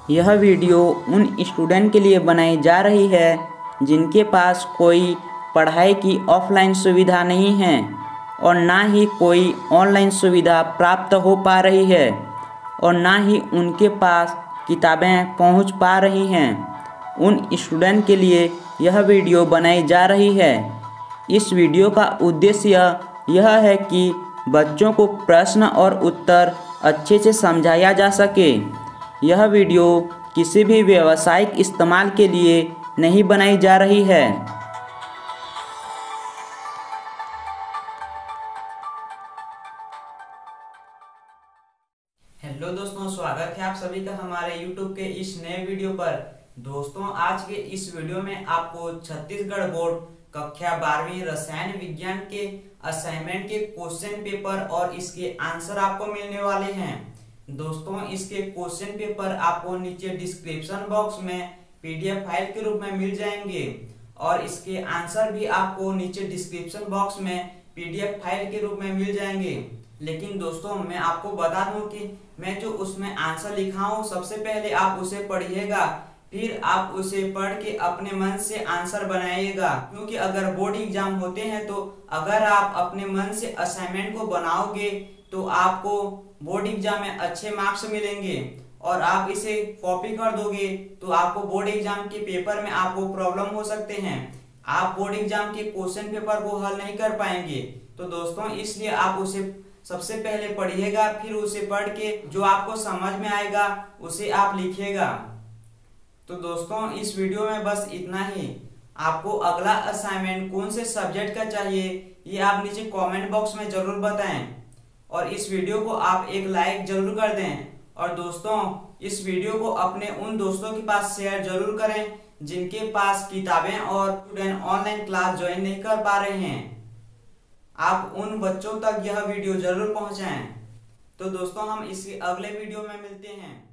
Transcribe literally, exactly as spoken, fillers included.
यह वीडियो उन स्टूडेंट के लिए बनाई जा रही है जिनके पास कोई पढ़ाई की ऑफलाइन सुविधा नहीं है और ना ही कोई ऑनलाइन सुविधा प्राप्त हो पा रही है और ना ही उनके पास किताबें पहुंच पा रही हैं। उन स्टूडेंट के लिए यह वीडियो बनाई जा रही है। इस वीडियो का उद्देश्य यह है कि बच्चों को प्रश्न और उत्तर अच्छे से समझाया जा सके। यह वीडियो किसी भी व्यावसायिक इस्तेमाल के लिए नहीं बनाई जा रही है। हेलो दोस्तों, स्वागत है आप सभी का हमारे यूट्यूब के इस नए वीडियो पर। दोस्तों, आज के इस वीडियो में आपको छत्तीसगढ़ बोर्ड कक्षा बारहवीं रसायन विज्ञान के असाइनमेंट के क्वेश्चन पेपर और इसके आंसर आपको मिलने वाले हैं। दोस्तों, इसके क्वेश्चन पेपर आपको नीचे डिस्क्रिप्शन बॉक्स में पीडीएफ फाइल के रूप में मिल जाएंगे और इसके आंसर भी आपको नीचे डिस्क्रिप्शन बॉक्स में पीडीएफ फाइल के रूप में मिल जाएंगे। लेकिन दोस्तों, मैं आपको बता दूं कि मैं जो उसमें आंसर लिखा हूं, सबसे पहले आप उसे पढ़िएगा, फिर आप उसे पढ़ के अपने मन से आंसर बनाइएगा। क्योंकि अगर बोर्ड एग्जाम होते हैं तो अगर आप अपने मन से असाइनमेंट को बनाओगे तो आपको बोर्ड एग्जाम में अच्छे मार्क्स मिलेंगे और आप इसे कॉपी कर दोगे तो आपको बोर्ड एग्जाम के पेपर में आपको प्रॉब्लम हो सकते हैं। आप बोर्ड एग्जाम के क्वेश्चन पेपर को हल नहीं कर पाएंगे। तो दोस्तों, इसलिए आप उसे सबसे पहले पढ़िएगा, फिर उसे पढ़ के जो आपको समझ में आएगा उसे आप लिखिएगा। तो दोस्तों, इस वीडियो में बस इतना ही। आपको अगला असाइनमेंट कौन से सब्जेक्ट का चाहिए ये आप नीचे कमेंट बॉक्स में जरूर बताएं और इस वीडियो को आप एक लाइक जरूर कर दें। और दोस्तों, इस वीडियो को अपने उन दोस्तों के पास शेयर जरूर करें जिनके पास किताबें और स्टूडेंट ऑनलाइन क्लास ज्वाइन नहीं कर पा रहे हैं। आप उन बच्चों तक यह वीडियो जरूर पहुंचाएं। तो दोस्तों, हम इसी अगले वीडियो में मिलते हैं।